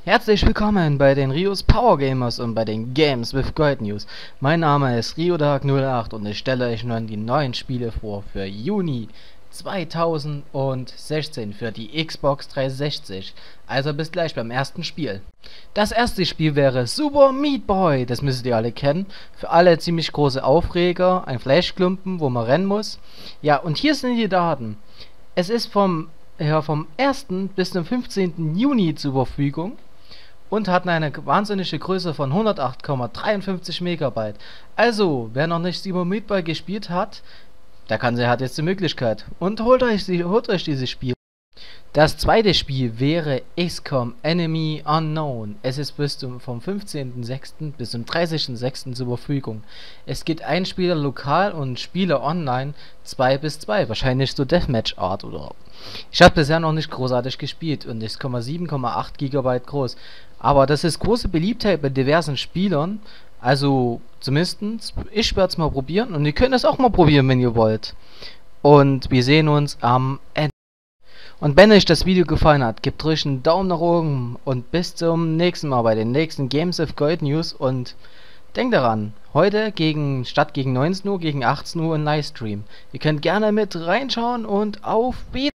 Herzlich willkommen bei den Rios Power Gamers und bei den Games with Gold News. Mein Name ist RioDark08 und ich stelle euch nun die neuen Spiele vor für Juni 2016 für die Xbox 360. Also bis gleich beim ersten Spiel. Das erste Spiel wäre Super Meat Boy, das müsstet ihr alle kennen. Für alle ziemlich große Aufreger, ein Fleischklumpen, wo man rennen muss. Ja, und hier sind die Daten. Es ist vom 1. bis zum 15. Juni zur Verfügung und hat eine wahnsinnige Größe von 108,53 Megabyte. Also, wer noch nicht Super Meat Boy gespielt hat, hat jetzt die Möglichkeit. Und holt euch dieses Spiel. Das zweite Spiel wäre XCOM Enemy Unknown. Es ist vom 15.06. bis zum 30.06. zur Verfügung. Es gibt einen Spieler lokal und Spieler online 2 bis 2. Wahrscheinlich so Deathmatch Art oder. Ich habe bisher noch nicht großartig gespielt und ist 7,8 GB groß. Aber das ist große Beliebtheit bei diversen Spielern. Also zumindest ich werde es mal probieren und ihr könnt es auch mal probieren, wenn ihr wollt. Und wir sehen uns am Ende. Und wenn euch das Video gefallen hat, gebt ruhig einen Daumen nach oben und bis zum nächsten Mal bei den nächsten Games of Gold News und denkt daran, heute statt gegen 19 Uhr, gegen 18 Uhr ein Livestream. Ihr könnt gerne mit reinschauen und auf Wiedersehen.